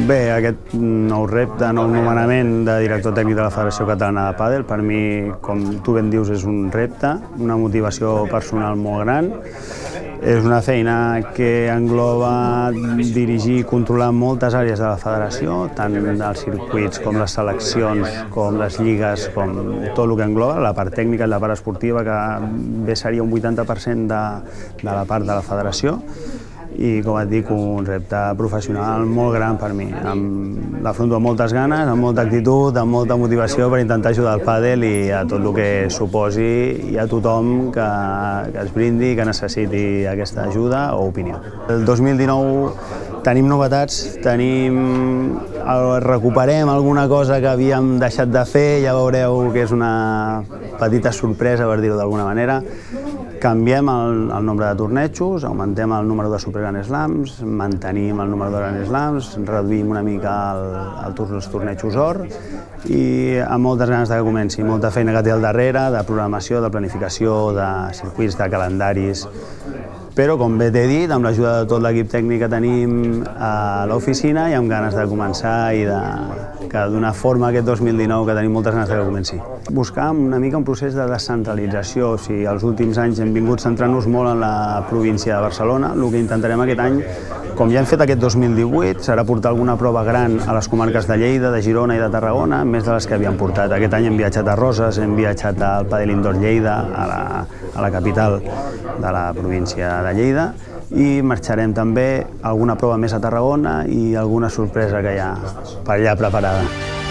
Bé, aquest nou repte, nou nomenament de director tècnic de la Federació Catalana de Pàdel, per mi, com tu ben dius, és un repte, una motivació personal molt gran. És una feina que engloba dirigir i controlar moltes àrees de la federació, tant els circuits com les seleccions, com les lligues, com tot el que engloba, la part tècnica i la part esportiva, que bé seria un 80% de la part de la federació. I, com et dic, un repte professional molt gran per mi. L'afronto amb moltes ganes, amb molta actitud, amb molta motivació per intentar ajudar al pàdel i a tot el que suposi i a tothom que es brindi, que necessiti aquesta ajuda o opinió. El 2019 tenim novetats, recuperem alguna cosa que havíem deixat de fer, ja veureu que és una petita sorpresa, per dir-ho d'alguna manera. Canviem el nombre de tornejos, augmentem el número de Super Grand Slams, mantenim el número de Grand Slams, reduïm una mica els tornejos or i amb moltes ganes que comenci, molta feina que té al darrere, de programació, de planificació, de circuits, de calendaris. Però, com bé t'he dit, amb l'ajuda de tot l'equip tècnic que tenim a l'oficina i amb ganes de començar i de donar forma a aquest 2019 que tenim moltes ganes que comenci. Buscar una mica un procés de descentralització. O sigui, els últims anys hem vingut centrant-nos molt en la província de Barcelona. El que intentarem aquest any, com ja hem fet aquest 2018, serà portar alguna prova gran a les comarques de Lleida, de Girona i de Tarragona, més de les que havíem portat. Aquest any hem viatjat a Roses, hem viatjat al Padel Indoor Lleida, a la capital de la província de Lleida, i marxarem també alguna prova més a Tarragona i alguna sorpresa que hi ha per allà preparada.